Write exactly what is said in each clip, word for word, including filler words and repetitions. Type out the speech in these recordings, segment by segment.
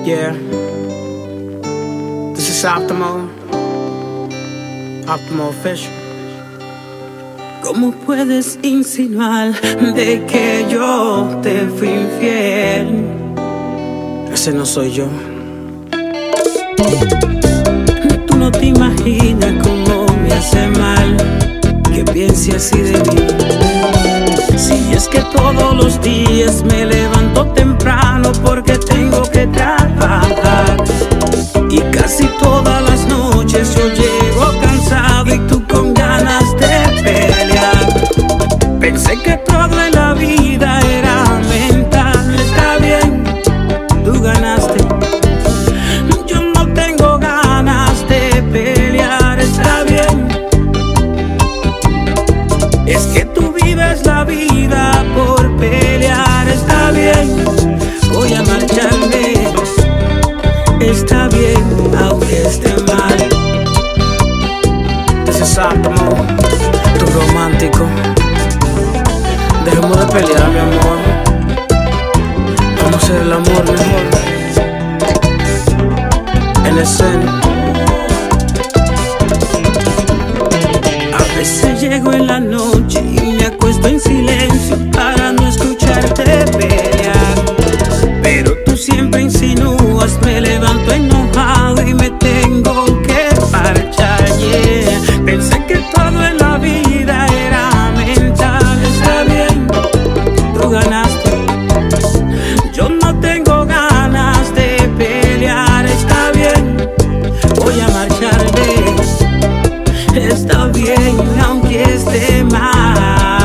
Yeah, this is Optimo, Optimo Official. ¿Cómo puedes insinuar de que yo te fui infiel? Ese no soy yo. Tú no te imaginas cómo me hace mal que piense así de mí. Si es que todos los días me levanto temprano porque tengo que trabajar, y casi todas las noches yo llego cansado y tú con ganas de pelear. Pensé que todo en la vida era mental. Está bien, tú ganaste. Yo no tengo ganas de pelear. Está bien. Es que tú vives la vida por pelear. Está bien, voy a marcharme. Está bien, aunque esté mal. This is Optimo, tu romántico. Dejemos de pelear, mi amor. Vamos a hacer el amor mejor. En escena. A veces llego en la noche y me acuesto en silencio para no escucharte pelear, pero tú siempre insinúas, me levanto enojado y me tengo que marchar. Yeah. Pensé que todo en la vida era mental. Está bien, tú ganaste. Yo no tengo ganas de pelear. Está bien, voy a marcharme. Está bien, aunque esté mal.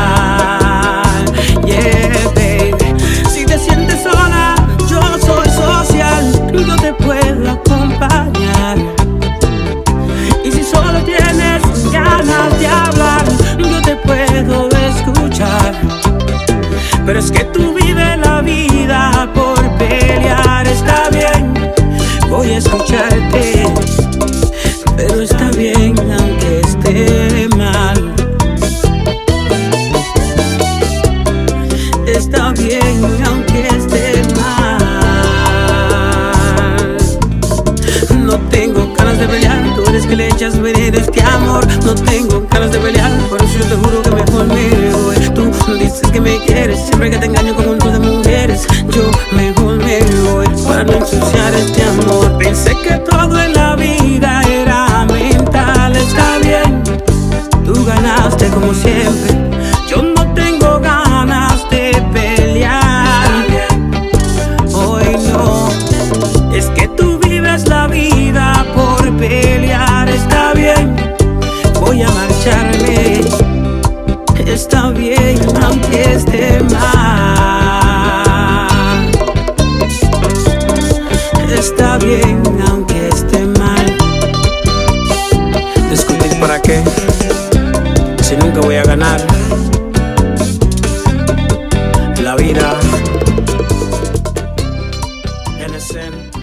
Yeah, baby. Si te sientes sola, yo soy social, yo te puedo acompañar. Y si solo tienes ganas de hablar, yo te puedo escuchar. Pero es que tú vives la vida por pelear. Está bien, voy a escucharte, pero está bien, aunque esté mal. Está bien, aunque esté mal. No tengo ganas de pelear, tú eres que le echas veneno a este amor. No tengo ganas de pelear, por eso yo te juro que mejor me voy. Tú dices que me quieres, siempre que te engaño con un montón de mujeres. Yo mejor me voy para no ensuciar este amor. Pensé que todo en la vida era mental. Está bien, tú ganaste como siempre. Yo no tengo ganas de pelear. Hoy no, es que tú vives la vida por pelear. Está bien, voy a marcharme. Está bien, aunque esté mal. Está bien, aunque esté mal. Discutir para qué, si nunca voy a ganar. La vida en escena.